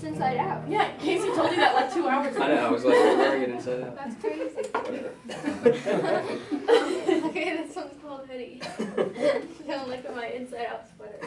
Inside Out. Yeah, Casey told you that like 2 hours ago. I know, I was like, wearing it Inside Out. That's crazy. Okay, this one's called Hoodie. Don't look at my Inside Out sweater.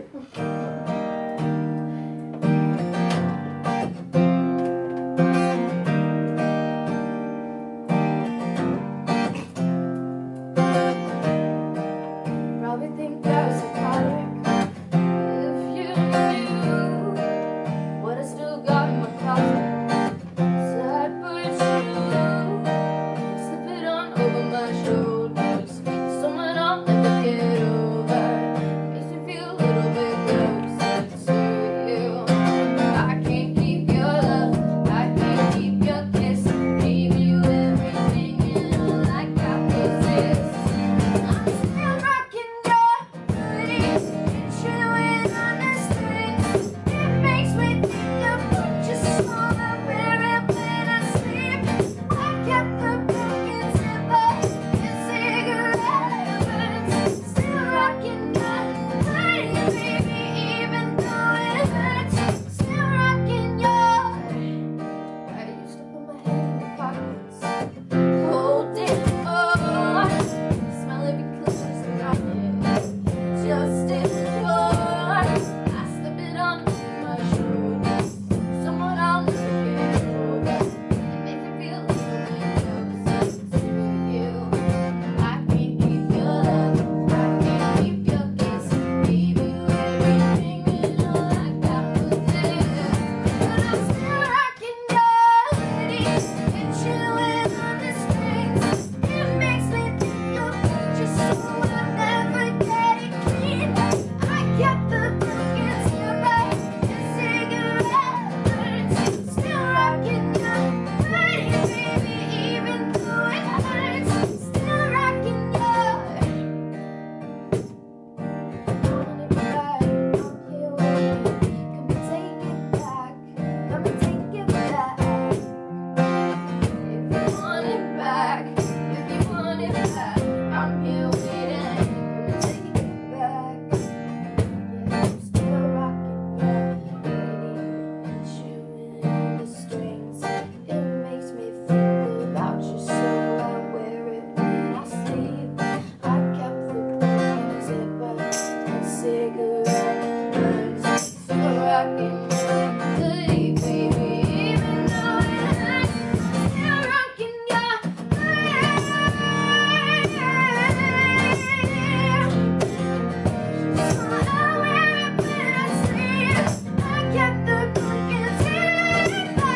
Probably think I was psychotic if you knew what I still got in my closet. So I'd put you, slip it on over my shoulders. Someone I'll never get over. Makes me feel a little bit closer to you. I can't keep your love, I can't keep your kiss. Gave you everything and all I got was this. I'm still rocking your hoodie and chewing on the strings. It makes me think about just wanna wear it when I sleep. I kept the broken zipper and cigarette burns. Still rocking your hoodie, baby, even though it hurts. Still rocking your. I used to put my head in the pockets, hold it on, smell it because it's rocking. Just in your, I slip it on my shoulders. Someone I'll never get over. It makes me feel a little bit closer to you. I can't keep your love, I can't keep your kiss. Gave you everything and all I got was this. But I'm still rocking your hoodie and chewing on the strings. It makes me think about just so I'll never get it clean. I kept the broken zipper and cigarette burns. Still rocking your hoodie, baby, even though it hurts. Still rocking your. Want it back, I'm here waiting. Come and take it back, come and take it back. If you want it back, if you want it back, I'm here waiting. Come and take it back. Yeah, I'm still rocking your hoodie and chewing on the strings. It makes me think about you, so I wear it when I sleep. I kept the broken zipper and cigarette burns. Still rocking your hoodie, baby, even though it hurts. Still rocking your hoodie. So I wear it when I sleep. I kept the broken zipper.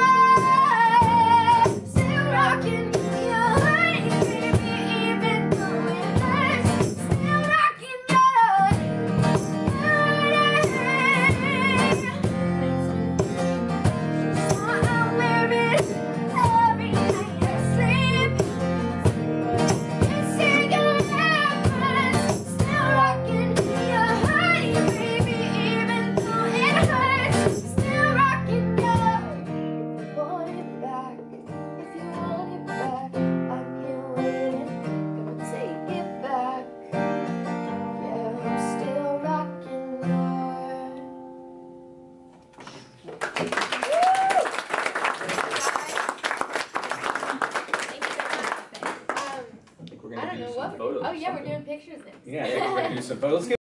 Still rocking your hoodie, baby, even though it hurts. Still rocking your I think we're I gonna don't do know some what. photos. Oh yeah, we're doing pictures next. Yeah, we're gonna do some photos.